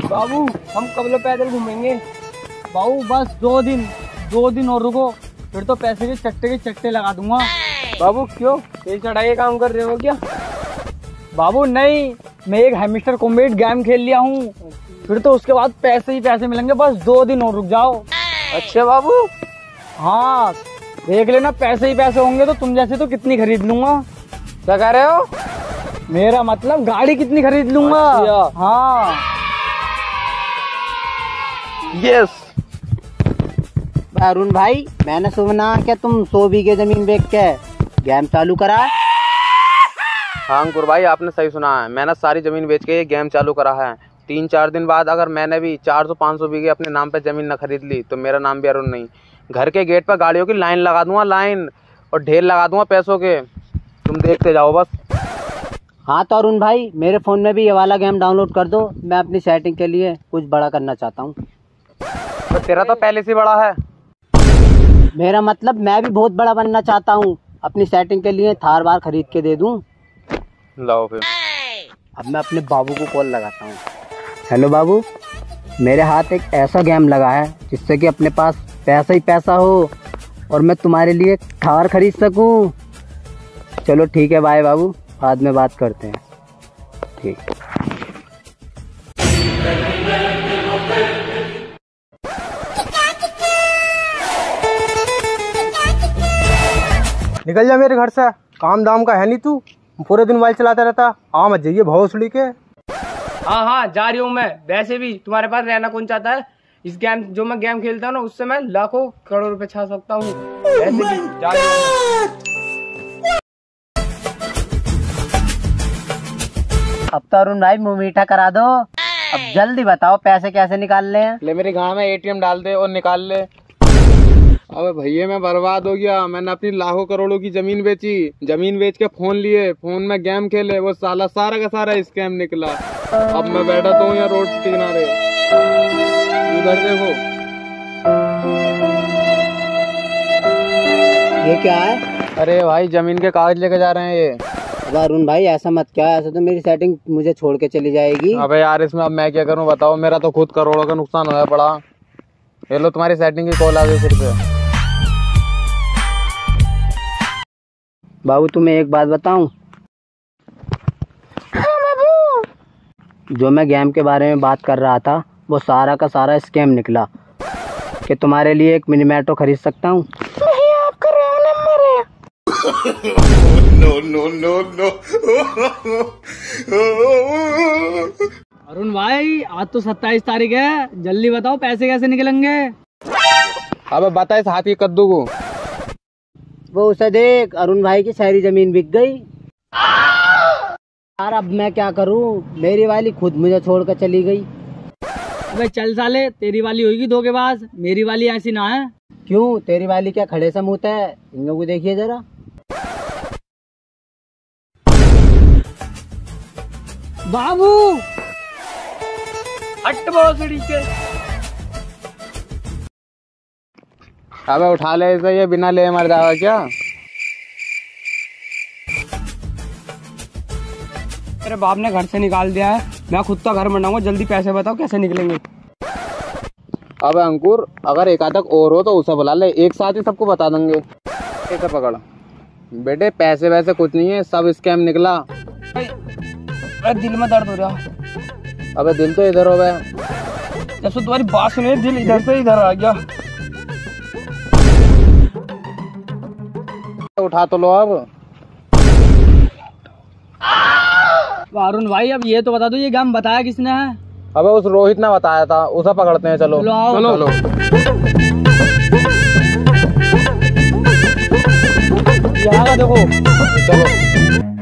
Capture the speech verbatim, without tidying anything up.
बाबू हम कब लोग पैदल घूमेंगे? बाबू बस दो दिन दो दिन और रुको, फिर तो पैसे के चट्टे के चट्टे लगा दूंगा। बाबू क्यों, ये चढ़ाई के काम कर रहे हो क्या? बाबू नहीं, मैं एक हैमस्टर कॉम्बैट गेम खेल लिया हूँ, फिर तो उसके बाद पैसे ही पैसे मिलेंगे। बस दो दिन और रुक जाओ। अच्छा बाबू, हाँ देख लेना, पैसे ही पैसे होंगे तो तुम जैसे तो कितनी खरीद लूंगा। क्या कह रहे हो? मेरा मतलब गाड़ी कितनी खरीद लूंगा। अच्छा। हाँ यस। अरुण भाई, मैंने सुना क्या तुम सौ बीघे जमीन बेच के गेम चालू करा? हाँ अंकुर भाई, आपने सही सुना है। मैंने सारी जमीन बेच के ये गेम चालू करा है। तीन चार दिन बाद अगर मैंने भी चार सौ पाँच सौ बीघे अपने नाम पे जमीन न खरीद ली तो मेरा नाम भी अरुण नहीं। घर के गेट पर गाड़ियों की लाइन लगा दूंगा, लाइन, और ढेर लगा दूंगा पैसों के। तुम देखते जाओ बस। हाँ तो अरुण भाई, मेरे फोन में भी ये वाला गेम डाउनलोड कर दो। मैं अपनी सेटिंग के लिए कुछ बड़ा करना चाहता हूँ। तो तेरा तो पहले से बड़ा है। मेरा मतलब मैं भी बहुत बड़ा बनना चाहता हूँ। अपनी सेटिंग के लिए थार बार खरीद के दे दूँ। लाओ फिर। अब मैं अपने बाबू को कॉल लगाता हूँ। हेलो बाबू, मेरे हाथ एक ऐसा गेम लगा है जिससे कि अपने पास पैसा ही पैसा हो और मैं तुम्हारे लिए थार खरीद सकूँ। चलो ठीक है, बाय बाबू, बाद में बात करते हैं। ठीक। निकल जा मेरे घर से, काम दाम का है नहीं तू, पूरे दिन मोबाइल चलाता रहता। आ मत जाइए भौसड़ी के। हाँ हाँ जा रही हूँ मैं। वैसे भी तुम्हारे पास रहना कौन चाहता है? इस गेम जो मैं गेम खेलता हूँ ना, उससे मैं लाखों करोड़ रुपए छा सकता हूँ। वैसे भी जा रही हूँ। अब तो अरुण भाई मुंह मीठा करा दो। अब जल्दी बताओ पैसे कैसे निकालने हैं? ले मेरी गाँव में एटीएम डाल दे और निकाल ले। अबे भैया मैं बर्बाद हो गया। मैंने अपनी लाखों करोड़ों की जमीन बेची, जमीन बेच के फोन लिए, फोन में गेम खेले, वो साला सारा का सारा स्कैम निकला। अब मैं बैठा तो हूँ यहाँ रोड के किनारे। उधर देखो। ये क्या है? अरे भाई जमीन के कागज लेके जा रहे हैं ये। अब अरुण भाई ऐसा मत क्या, ऐसा तो मेरी सेटिंग मुझे छोड़ के चली जाएगी। अबे यार इसमें अब मैं क्या करूँ बताओ, मेरा तो खुद करोड़ों का नुकसान होया पड़ा। ये लो तुम्हारी सेटिंग की कॉल आ गई फिर से। बाबू तुम्हें एक बात बताऊं? हाँ बाबू। जो मैं गेम के बारे में बात कर रहा था वो सारा का सारा स्कैम निकला। कि तुम्हारे लिए एक मिनी मेट्रो खरीद सकता हूँ? नहीं, आपका रॉन्ग नंबर है। No no no no. Arun भाई आज तो सत्ताईस तारीख है, जल्दी बताओ पैसे कैसे निकलेंगे? अबे बता इस हाथी कद्दू को। वो उसे देख, अरुण भाई की सारी जमीन बिक गई। यार अब मैं क्या करूं, मेरी वाली खुद मुझे छोड़कर चली गई। अबे चल साले, तेरी वाली होगी धोखेबाज, मेरी वाली ऐसी ना है। क्यों, तेरी वाली क्या खड़े से मुँह है? इन लोगों को देखिए जरा। बाबू हट भोसड़ी के। अबे उठा ले इसे, ये बिना ले मर जाएगा क्या? मेरे बाप ने घर से निकाल दिया है, मैं खुद तो घर बनाऊंगा। जल्दी पैसे बताओ कैसे निकलेंगे? अबे अंकुर, अगर एक आधा और हो तो उसे बुला ले, एक साथ ही सबको बता देंगे। इसे पकड़ बेटे, पैसे वैसे कुछ नहीं है, सब स्कैम निकला। अरे दिल में दर्द हो रहा। अबे दिल तो इधर हो गया। जब से तुम्हारी बात सुनी दिल इधर से इधर आ गया। उठा तो लो अब। अरुण भाई अब ये तो बता दो, ये गेम बताया किसने है? अबे उस रोहित ने बताया था, उसे पकड़ते हैं। चलो चलो, चलो। यहाँ का देखो। चलो।